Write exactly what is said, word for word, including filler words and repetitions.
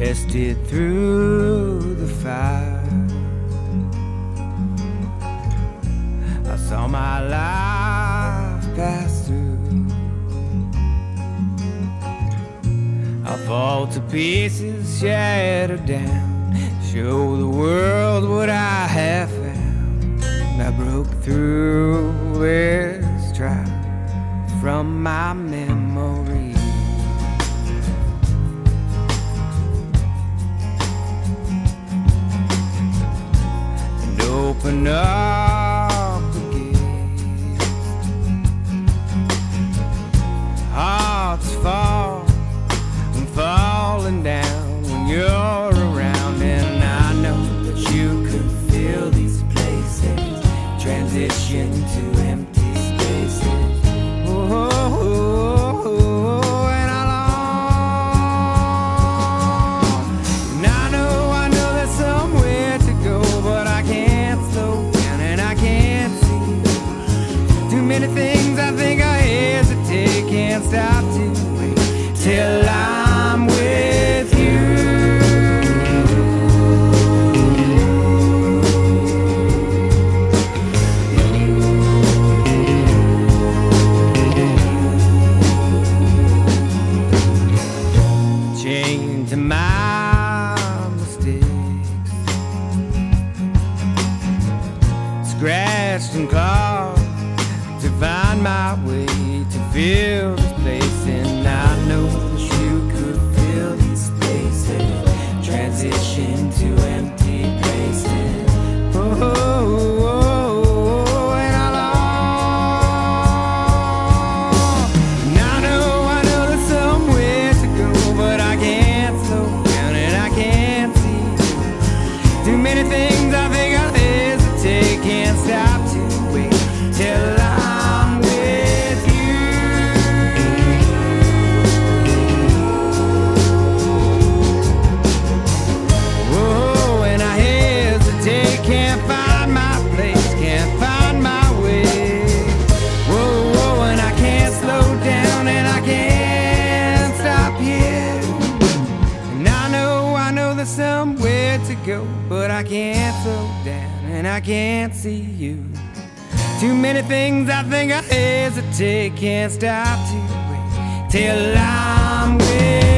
tested through the fire. I saw my life pass through. I fall to pieces, shattered down, show the world what I have found. I broke through this trial from my memory. And open up the gates. Hearts fall and falling down when you're around. And I know that you could feel these places transition to empty spaces. Oh, oh, oh, and I long. And I know, I know there's somewhere to go, but I can't slow down and I can't see. Too many things I think I hesitate, can't stop to wait till I'm with you. Chained to my mistakes, scratched and clawed to find my way to fill this place. And I know that you could fill these spaces, transition to empty places. Oh, oh, oh, oh, and I long. And I know, I know there's somewhere to go, but I can't slow down and I can't see. Too many things I think I'll hesitate, can't stop to wait till I'm with you. Whoa, and I hesitate, can't find my place, can't find my way. Whoa, whoa, and I can't slow down and I can't stop here. And I know, I know there's somewhere to go, but I can't slow down and I can't see you. Too many things I think I hesitate, can't stop to wait till I'm with